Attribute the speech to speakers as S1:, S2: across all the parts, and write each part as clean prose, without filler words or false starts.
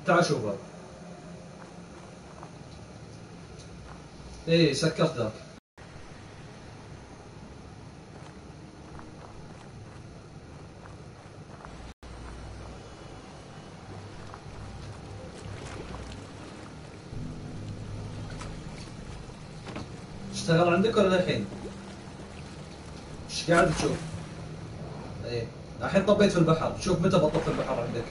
S1: تعال شوفها. ايه سكرت ذاك. اشتغل عندك ولا الحين؟ ايش قاعد تشوف؟ ايه الحين طبيت في البحر، شوف متى بطل في البحر عندك.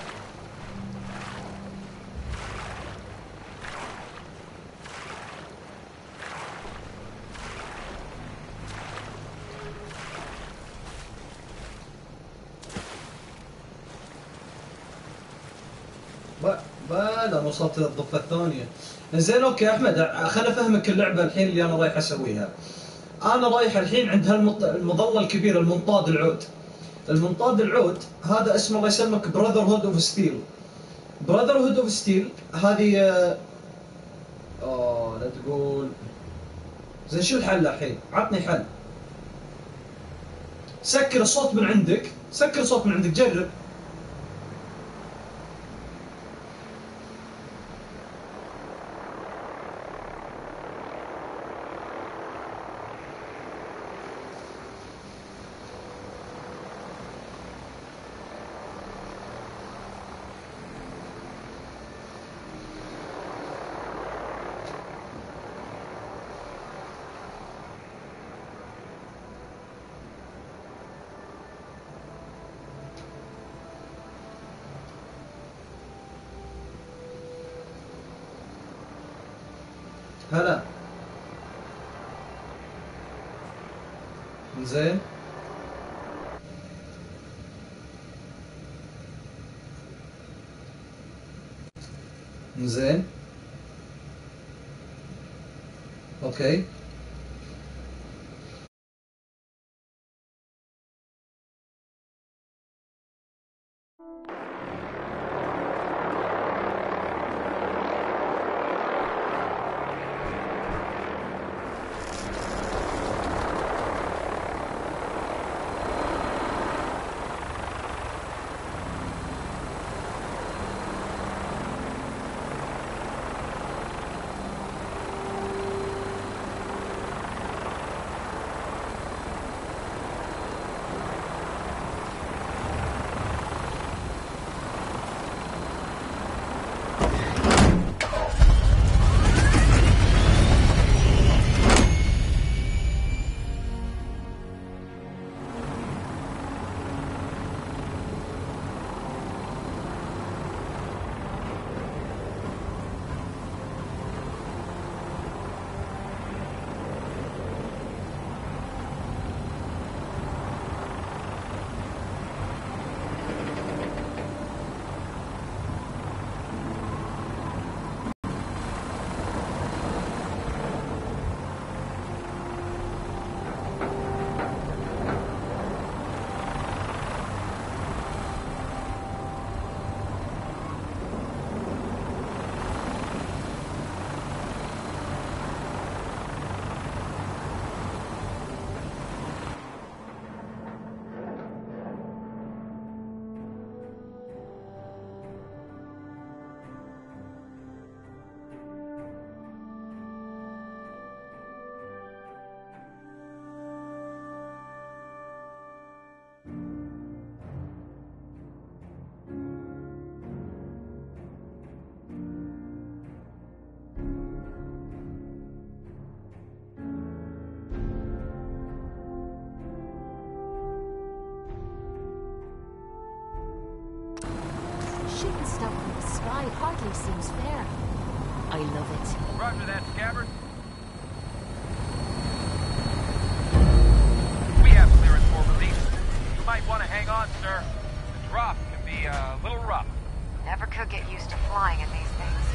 S1: لا وصلت للضفة الثانية. زين اوكي احمد، خليني افهمك اللعبة الحين اللي انا رايح اسويها. انا رايح الحين عند المظلة الكبيرة، المنطاد العود. المنطاد العود هذا اسمه الله يسلمك براذر هود اوف ستيل. براذر هود اوف ستيل هذه لا تقول. زين شو الحل الحين؟ عطني حل. سكر الصوت من عندك، سكر الصوت من عندك، جرب. هلا. زين. زين. اوكي.
S2: Shooting stuff from the sky hardly seems fair. I love it.
S3: Roger that, Scabbard. We have clearance for release. You might want to hang on, sir. The drop can be a little rough.
S4: Never could get used to flying in these things.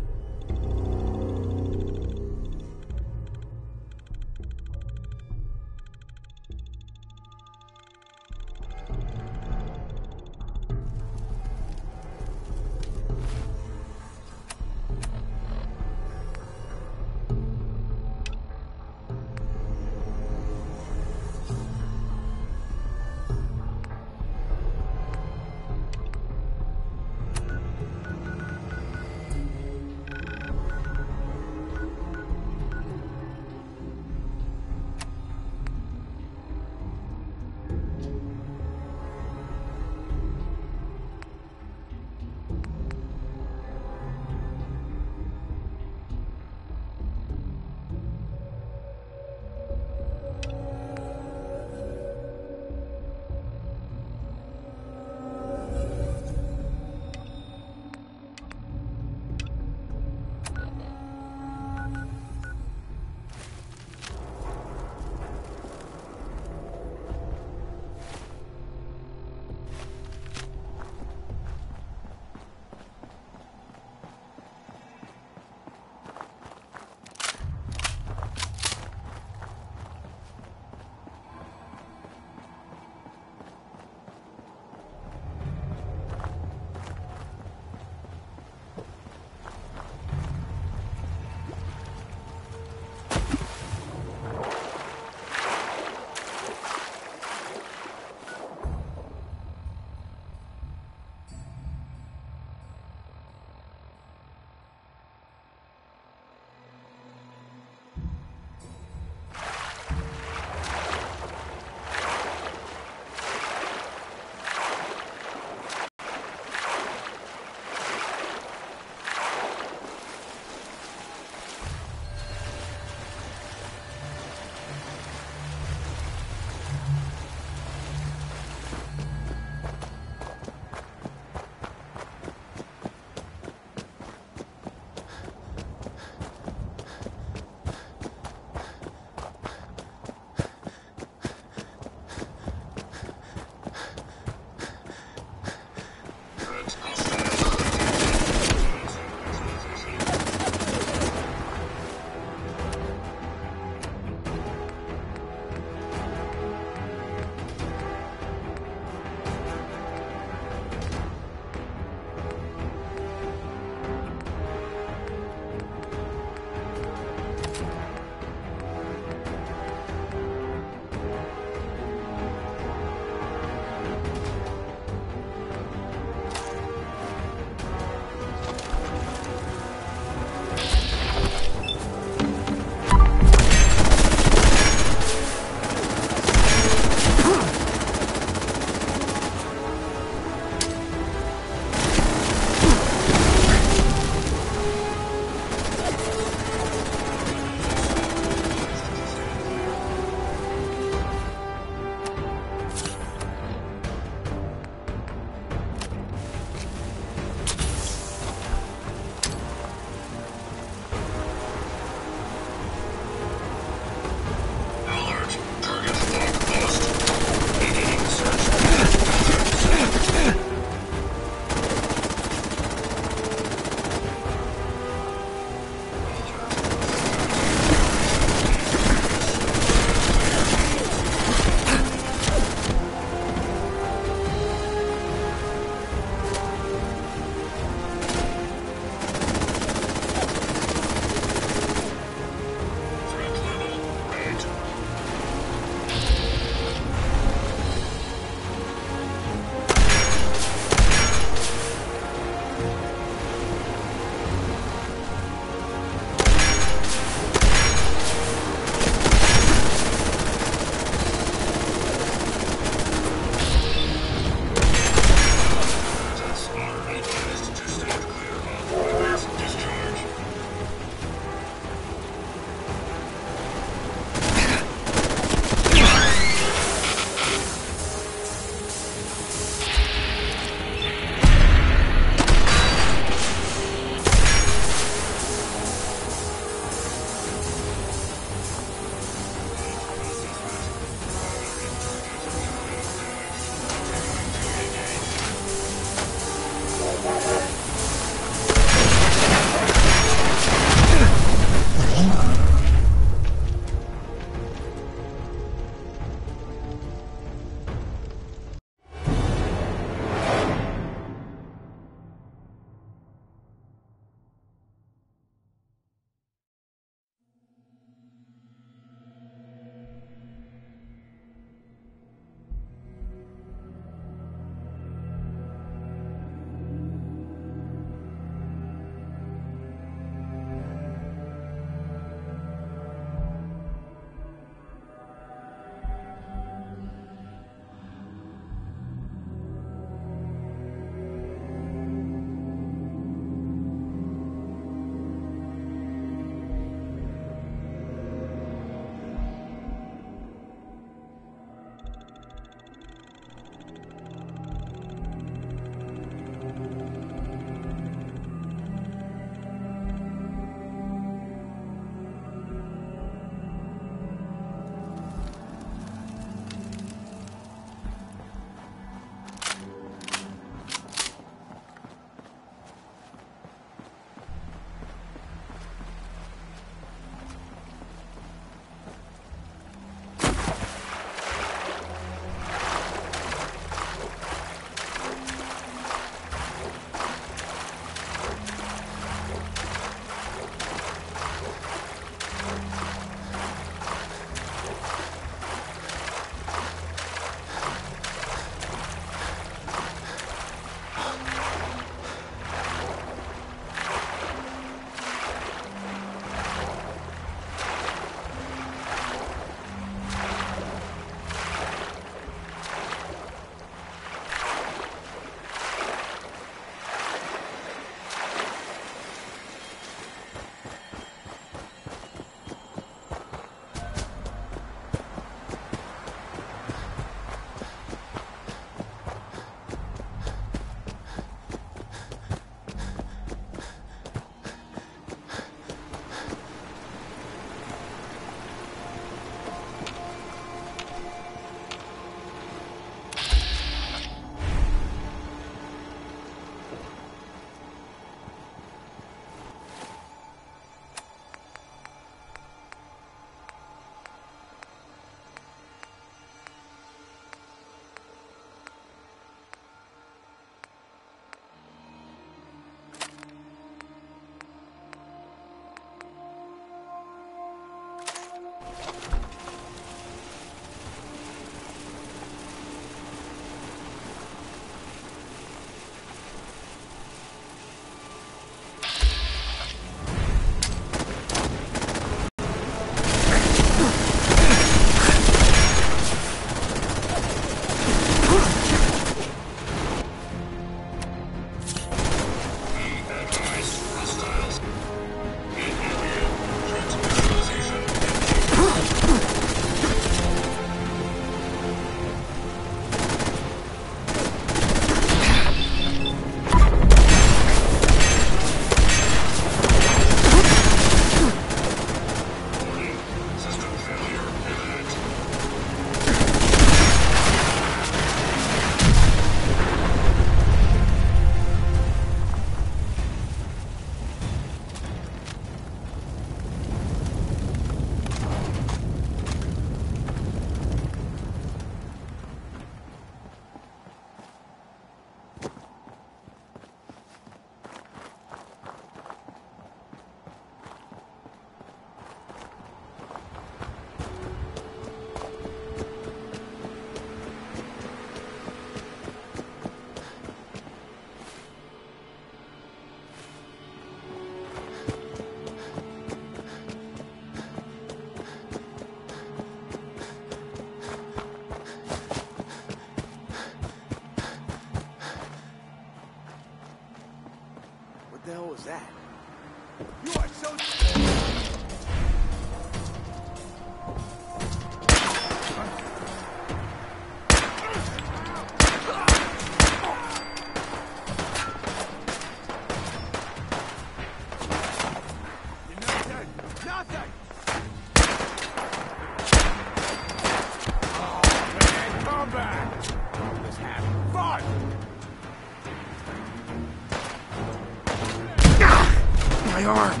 S5: arm.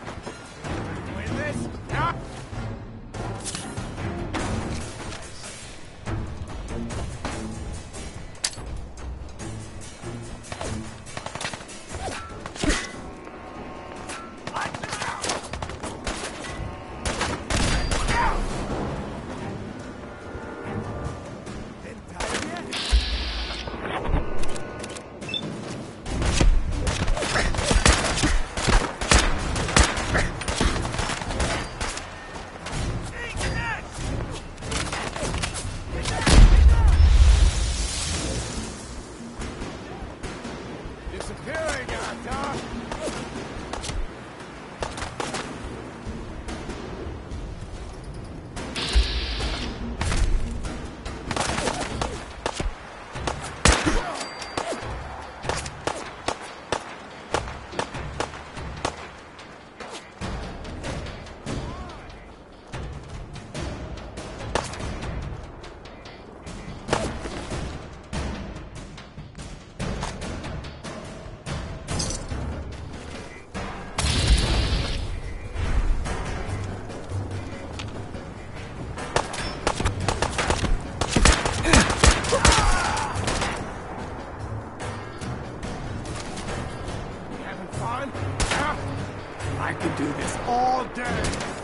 S6: I could do this all day.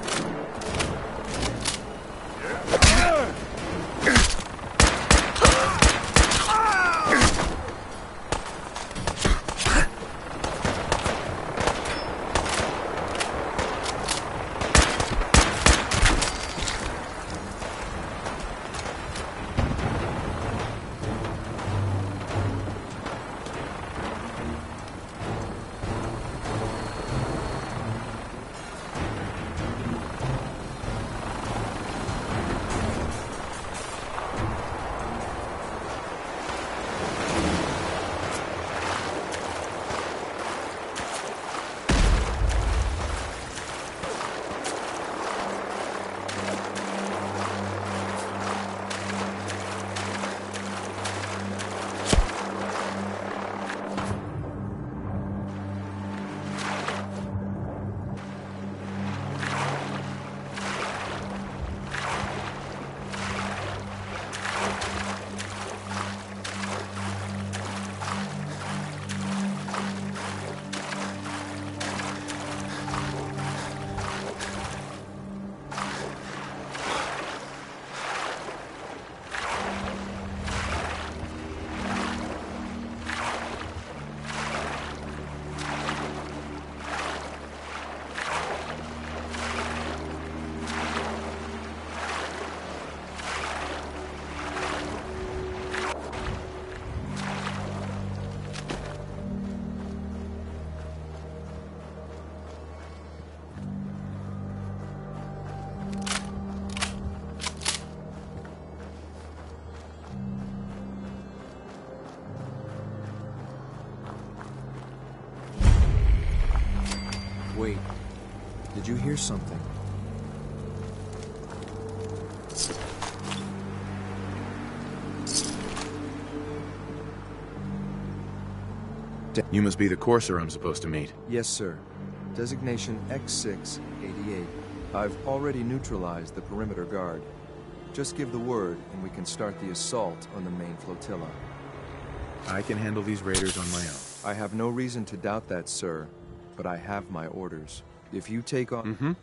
S5: Wait, did you hear something?
S7: You must be the courser I'm supposed to meet.
S5: Yes, sir. Designation X688. I've already neutralized the perimeter guard. Just give the word, and we can start the assault on the main flotilla.
S7: I can handle these raiders on my own.
S5: I have no reason to doubt that, sir, but I have my orders. If you take on...
S7: Mm-hmm.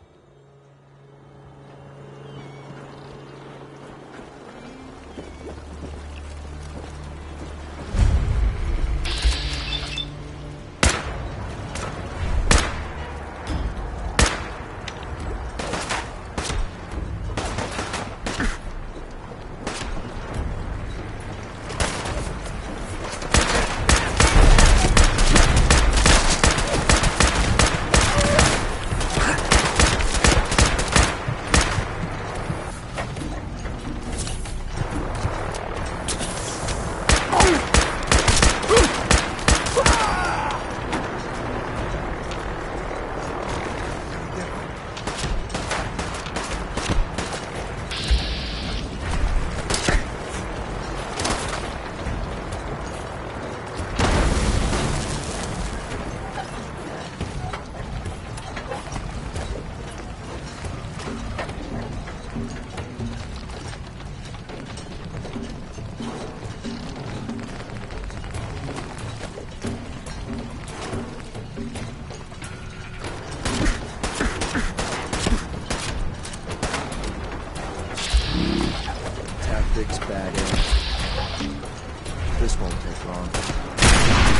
S5: X bad aim. This won't take long.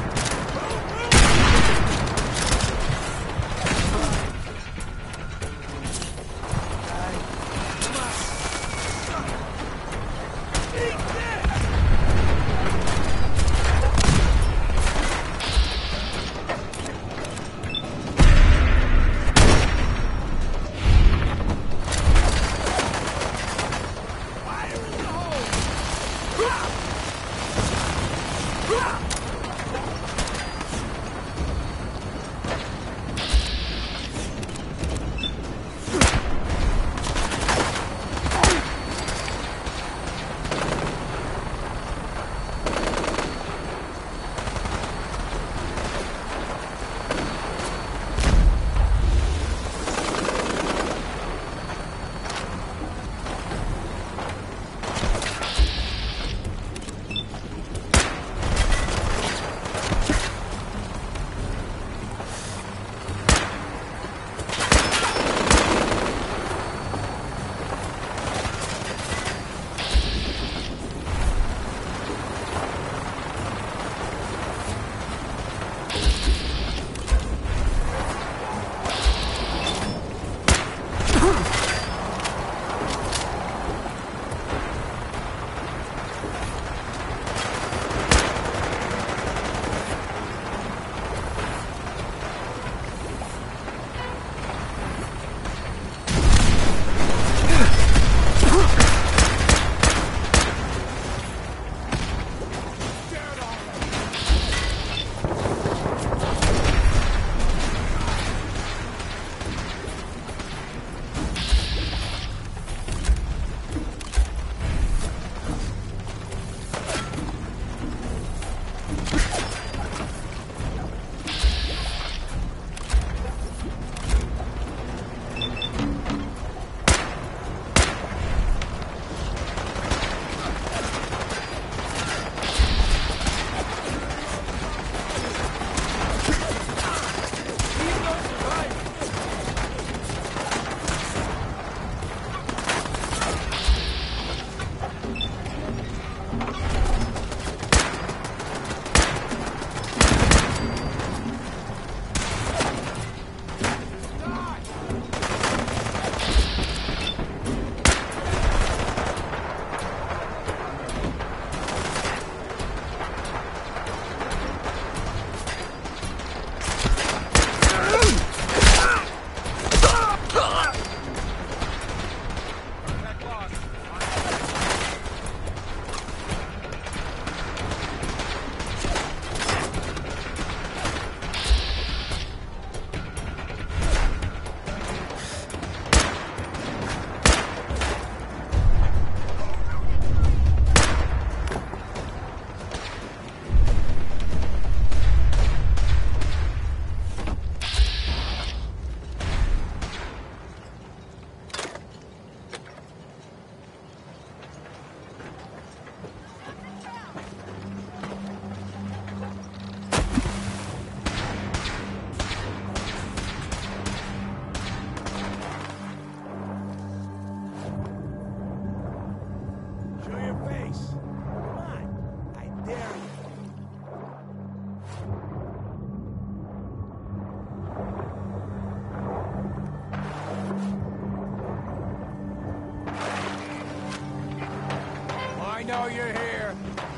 S6: I know you're here.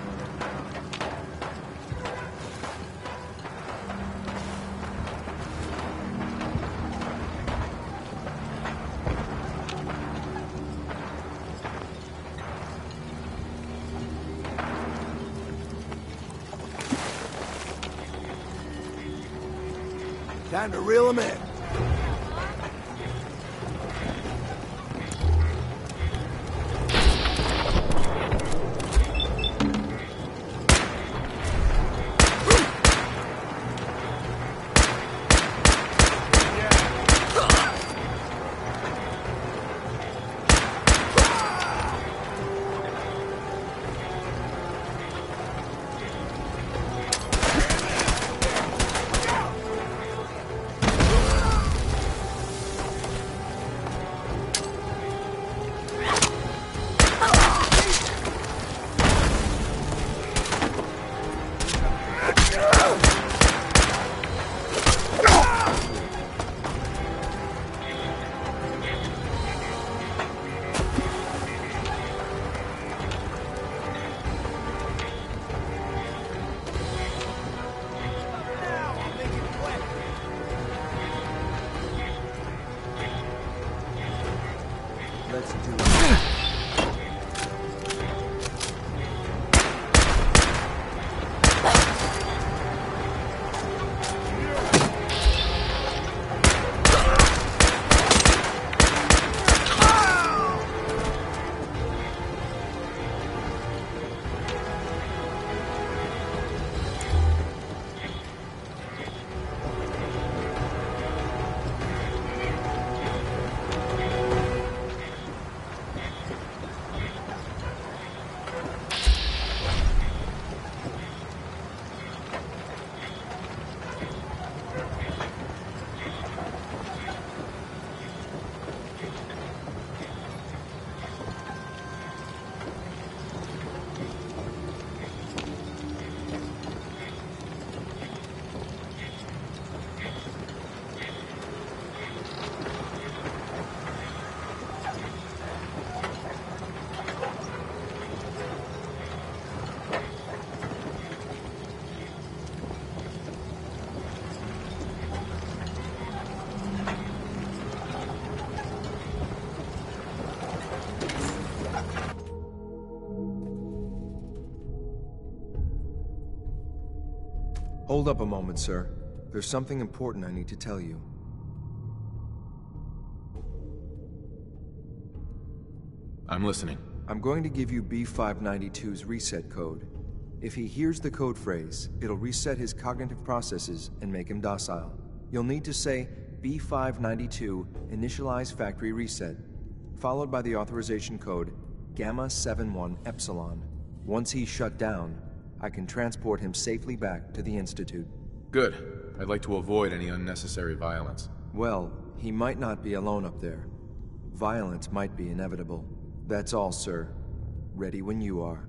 S8: Time to reel him in.
S5: Let's do it. Hold up a moment, sir. There's something important I need to tell you.
S7: I'm listening.
S5: I'm going to give you B592's reset code. If he hears the code phrase, it'll reset his cognitive processes and make him docile. You'll need to say B592 initialize factory reset, followed by the authorization code Gamma 71 Epsilon. Once he's shut down, I can transport him safely back to the Institute.
S7: Good. I'd like to avoid any unnecessary violence.
S5: Well, he might not be alone up there. Violence might be inevitable. That's all, sir. Ready when you are.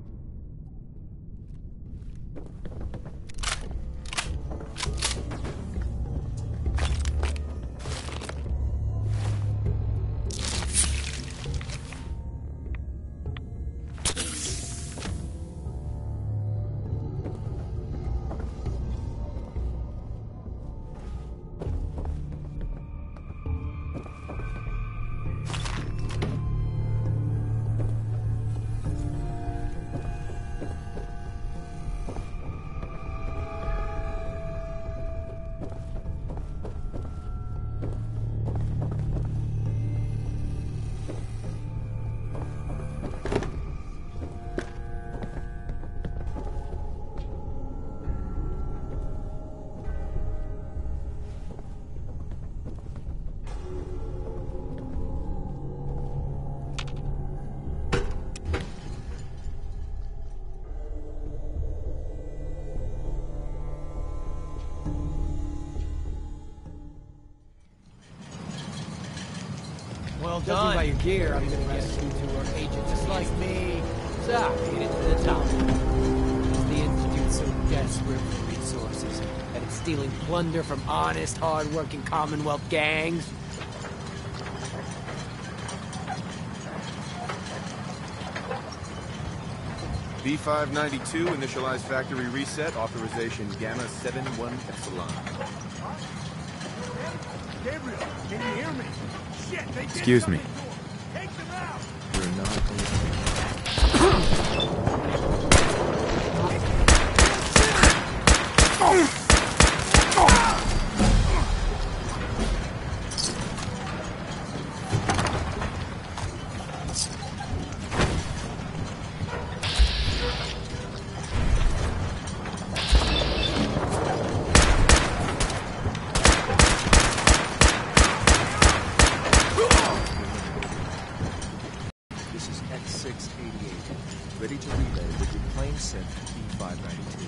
S9: Well done. Judging by your gear, I'm gonna guess you two are agents just like me. So, made it to the top. Is the Institute so desperate for resources that it's stealing plunder from honest, hard-working Commonwealth gangs?
S7: B592, initialize factory reset, authorization Gamma 71 Epsilon.
S6: Gabriel, can you hear me? Shit, they did
S7: Excuse me.
S6: Take them out!
S5: You're not This is X688. Ready to relay with your plane sent B592.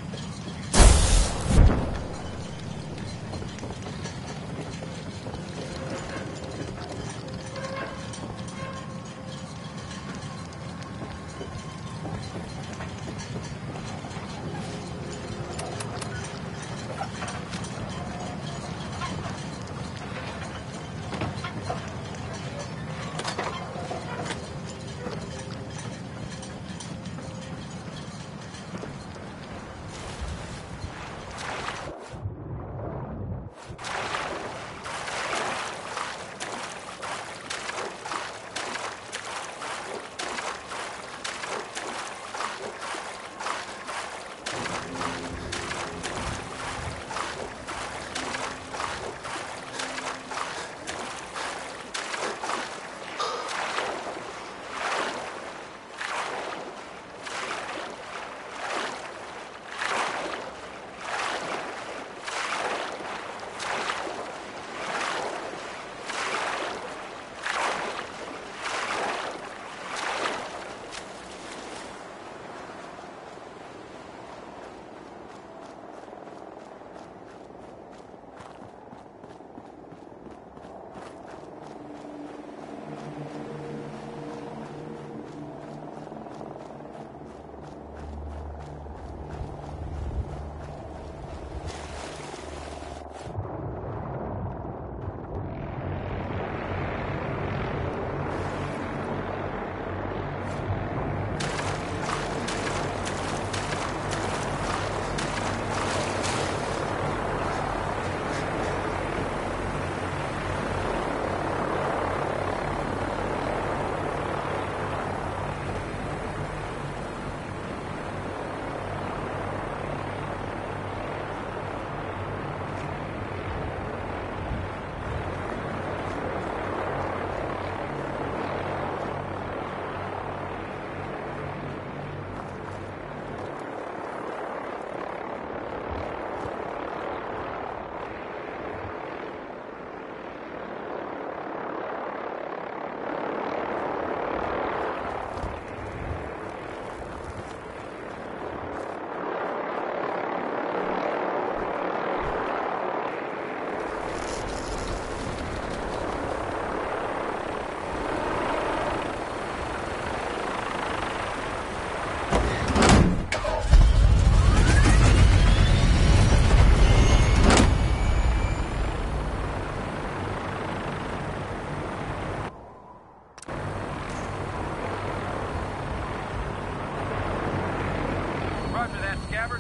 S3: Roger that, Scabbard.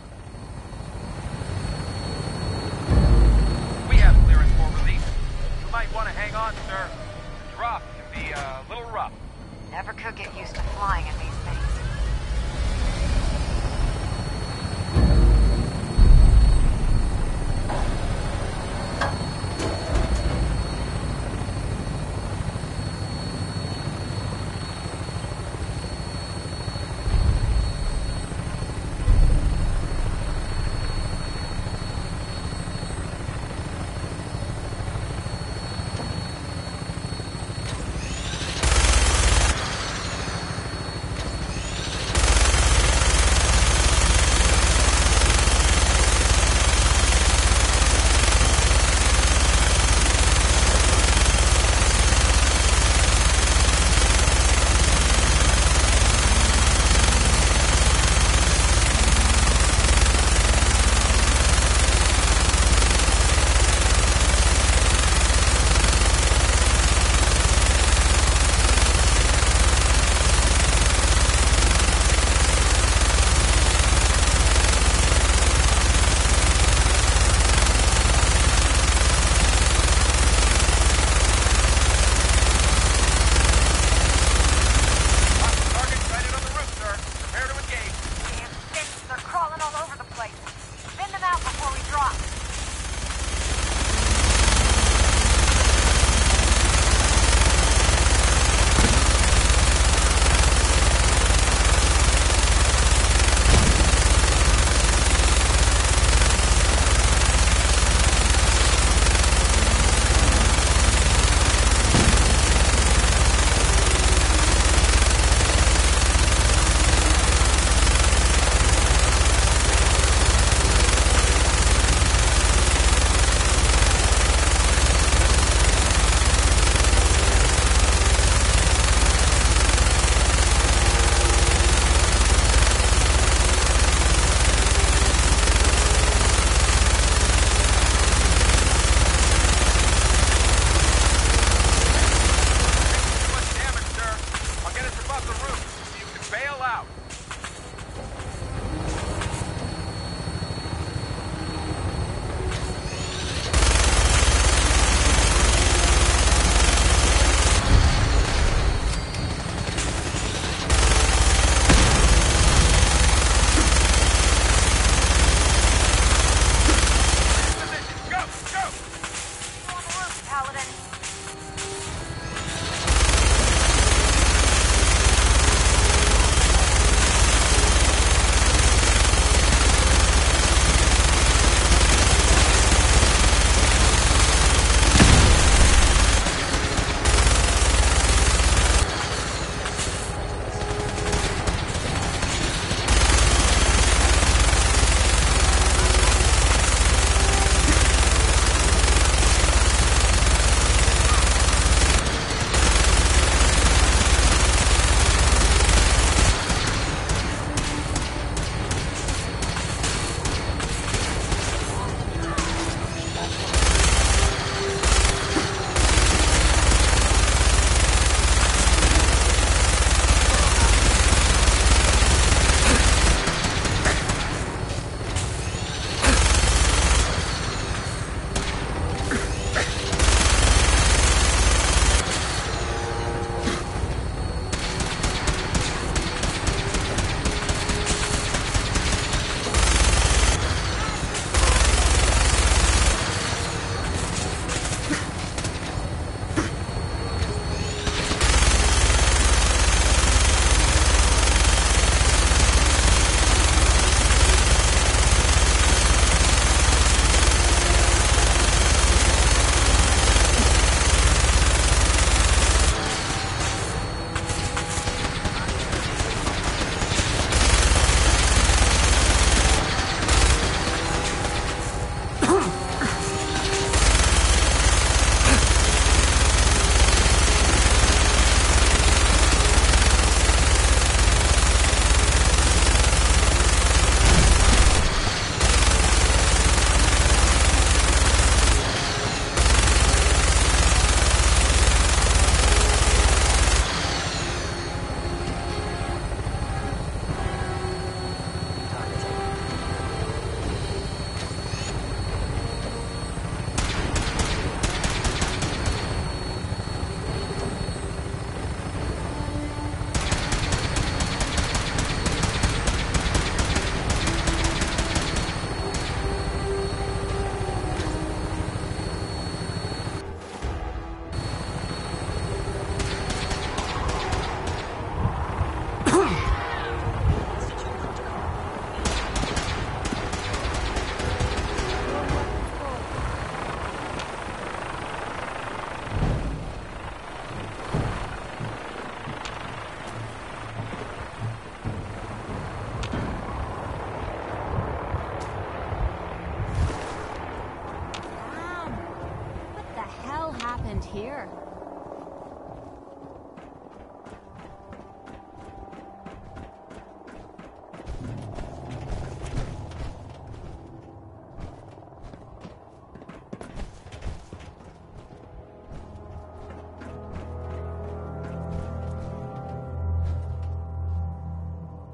S3: We have clearance for release. You might want to hang on, sir. The drop can be a little rough.
S4: Never could get used to flying in these things.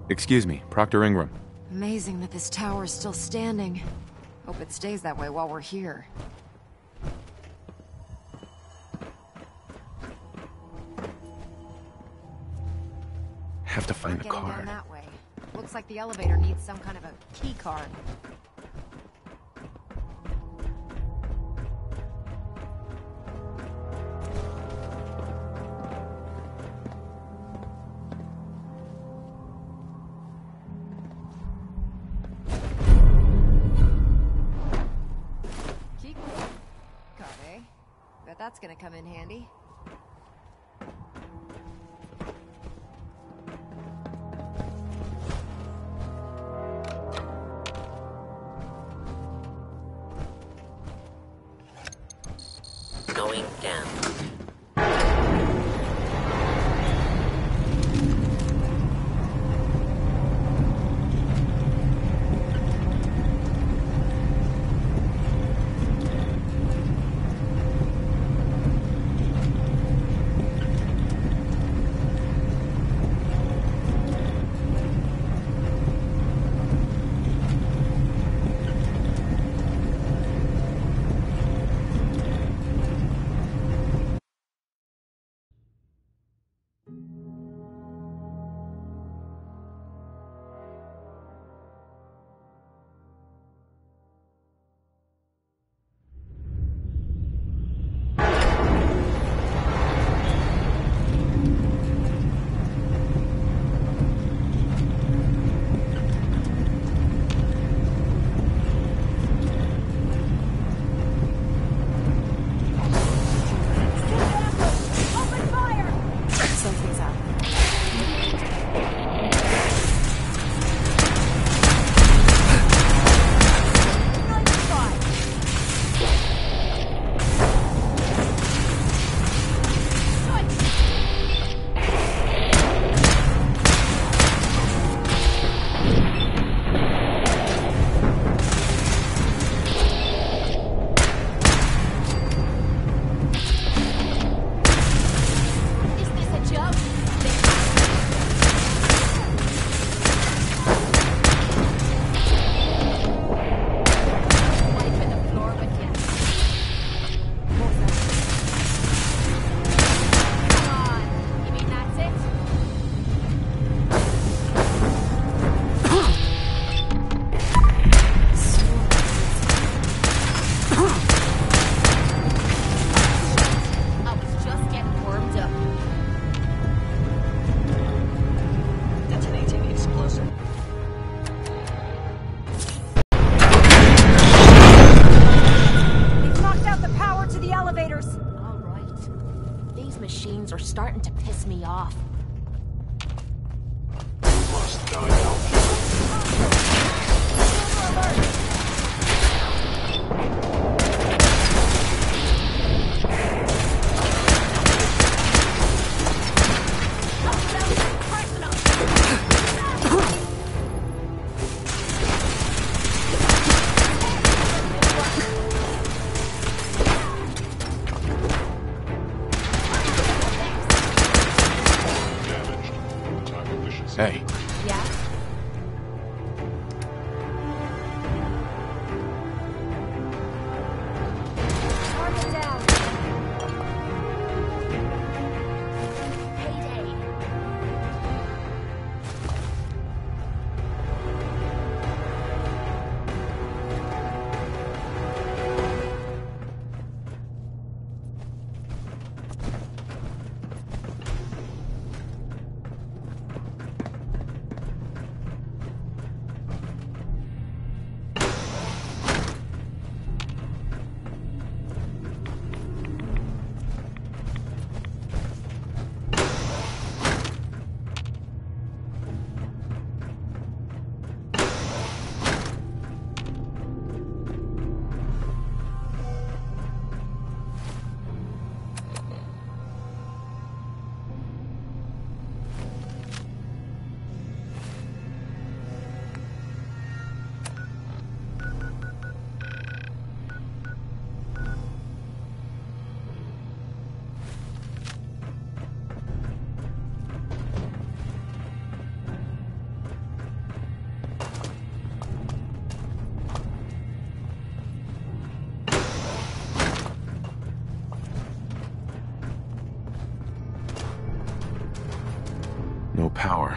S7: Excuse me, Proctor Ingram.
S4: Amazing that this tower is still standing. Hope it stays that way while we're here.
S7: Have to find the
S4: Getting down
S7: card.
S4: that way. Looks like the elevator needs some kind of a key card. Key card, eh? Bet that's gonna come in handy.
S10: Going down.
S2: Are starting to piss me off.
S7: Hey.
S2: Yeah? Target down. Payday.
S7: No power.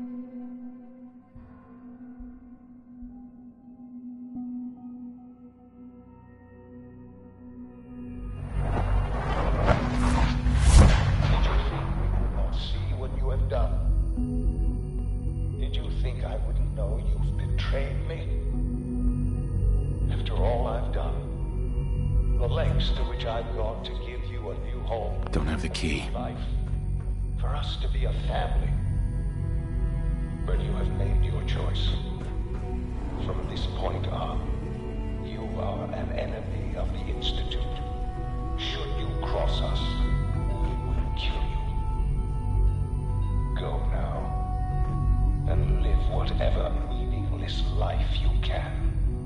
S11: Don't have the key.
S12: Life. For us to be a family. But you have made your choice. From this point on, you are an enemy of the Institute. Should you cross us, we will kill you. Go now, and live whatever meaningless life you can.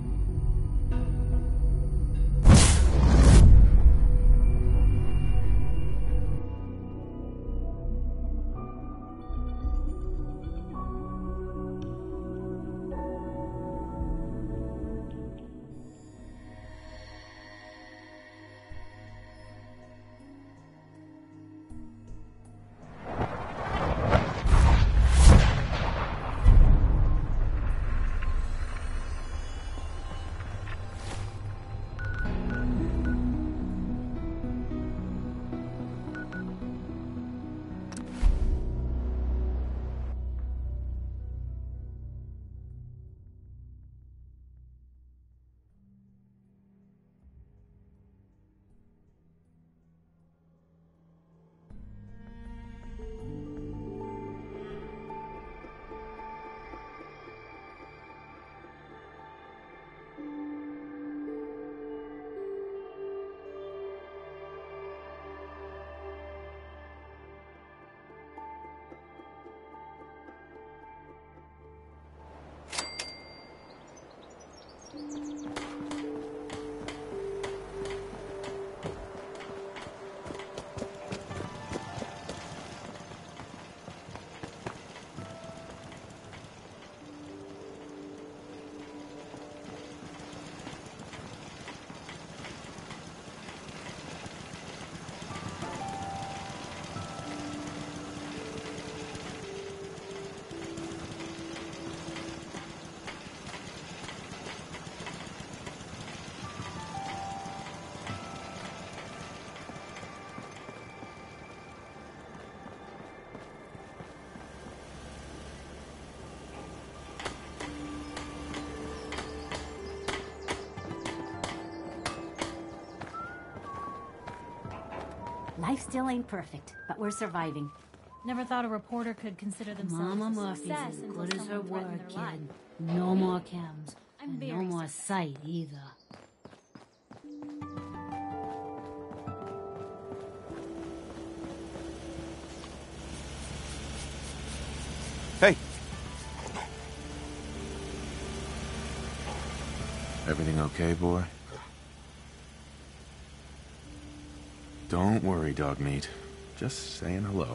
S13: Life still ain't perfect, but we're surviving.
S14: Never thought a reporter could consider themselves
S13: Mama
S14: a
S13: Murphy's
S14: success
S13: as
S14: until
S13: good as her
S14: someone
S13: word,
S14: threatened their life.
S13: kid. No more chems.
S14: I'm
S13: And no
S14: very
S13: more sight either.
S11: Hey! Everything okay, boy? Don't worry, dog meat. Just saying hello.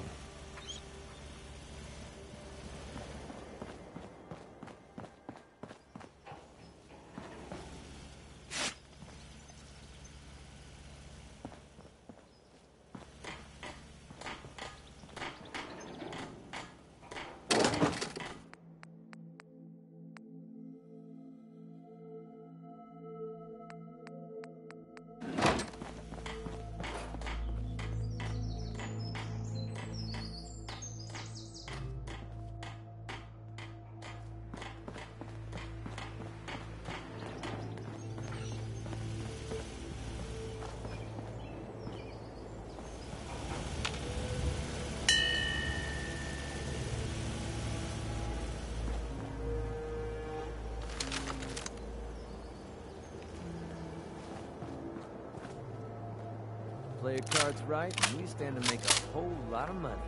S9: Play your cards right, and you stand to make a whole lot of money.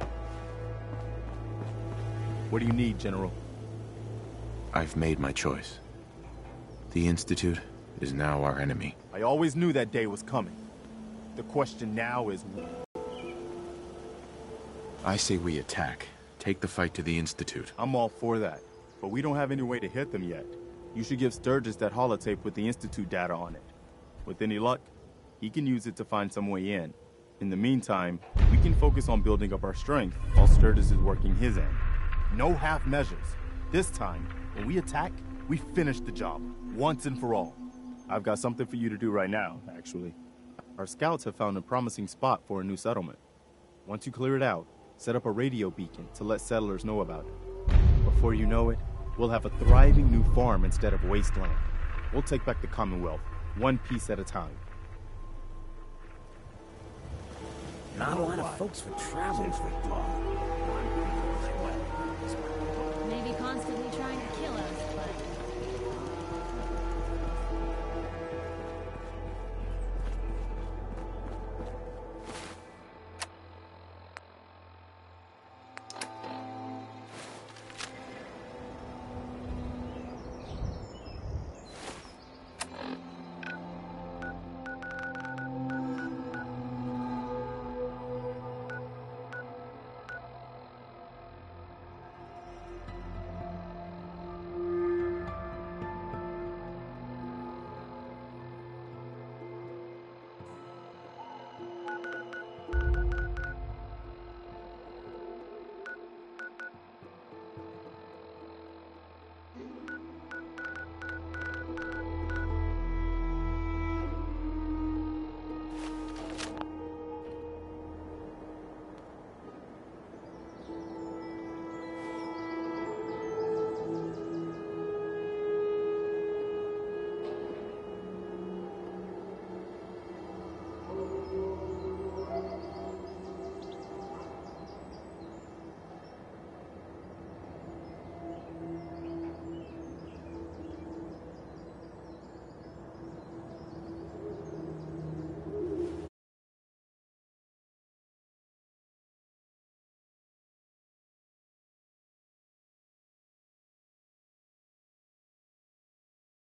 S6: What do you need, General?
S11: I've made my choice. The Institute is now our enemy.
S6: I always knew that day was coming. The question now is...
S11: I say we attack. Take the fight to the Institute.
S6: I'm all for that, but we don't have any way to hit them yet. You should give Sturgis that holotape with the Institute data on it. With any luck, he can use it to find some way in. In the meantime, we can focus on building up our strength while Sturgis is working his end. No half measures. This time, when we attack, we finish the job, once and for all. I've got something for you to do right now, actually. Our scouts have found a promising spot for a new settlement. Once you clear it out, set up a radio beacon to let settlers know about it. Before you know it, we'll have a thriving new farm instead of wasteland. We'll take back the Commonwealth, one piece at a time.
S9: Not a lot of folks for travel.
S14: Maybe constantly trying to kill us, but